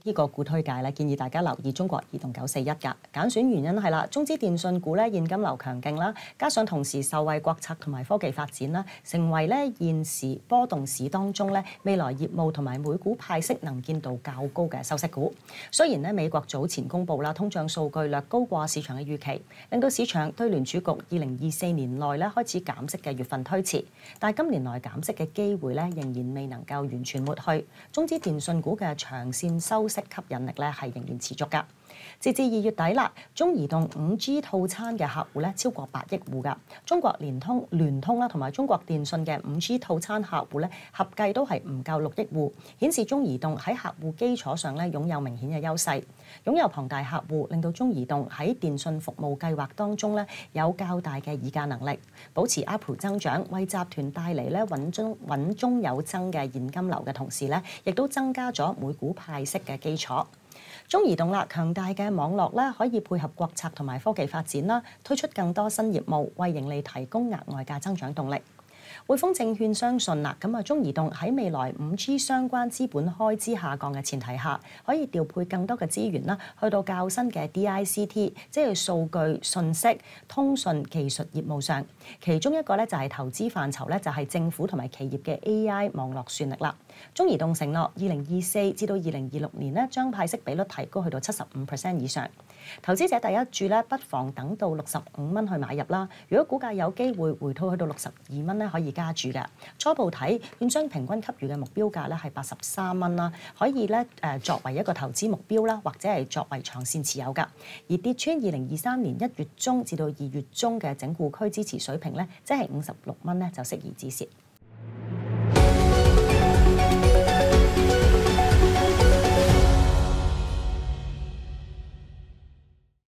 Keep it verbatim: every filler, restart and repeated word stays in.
呢個股推介咧，建議大家留意中國移動九四一㗎。揀選原因係啦，中資電訊股咧現金流強勁啦，加上同時受惠國策同埋科技發展啦，成為咧現時波動市當中咧未來業務同埋每股派息能見度較高嘅收息股。雖然咧美國早前公布啦通脹數據略高過市場嘅預期，令到市場對聯儲局二零二四年內咧開始減息嘅月份推遲，但係今年內減息嘅機會咧仍然未能夠完全抹去。中資電訊股嘅長線收息吸引力咧係仍然持續㗎。截至二月底啦，中移動五 G 套餐嘅客戶咧超過八億戶㗎。中國聯通、聯通啦同埋中國電信嘅五 G 套餐客戶咧合計都係唔夠六億戶，顯示中移動喺客戶基礎上咧擁有明顯嘅優勢。擁有龐大客戶，令到中移動喺電信服務計劃當中咧有較大嘅議價能力，保持 A R P U 增長，為集團帶嚟咧穩中穩中有增嘅現金流嘅同時咧，亦都增加咗每股派息嘅基礎。中移動啦，強大嘅網絡咧，可以配合國策同埋科技發展啦，推出更多新業務，為盈利提供額外嘅增長動力。匯豐證券相信啦，咁啊中移動喺未來五 G 相關資本開支下降嘅前提下，可以調配更多嘅資源啦，去到較新嘅 D I C T， 即係數據、信息、通訊技術業務上。其中一個咧就係投資範疇咧，就係政府同埋企業嘅 A I 網絡算力啦。中移動承諾二零二四至到二零二六年咧，將派息比率提高去到七十五 percent 以上。投資者第一注咧，不妨等到六十五蚊去買入啦。如果股價有機會回吐去到六十二蚊咧，可以加注嘅。初步睇，券商平均給予嘅目標價咧係八十三蚊啦，可以咧誒作為一個投資目標啦，或者係作為長線持有㗎。而跌穿二零二三年一月中至到二月中嘅整固區支持水平咧，即係五十六蚊咧，就適宜止蝕。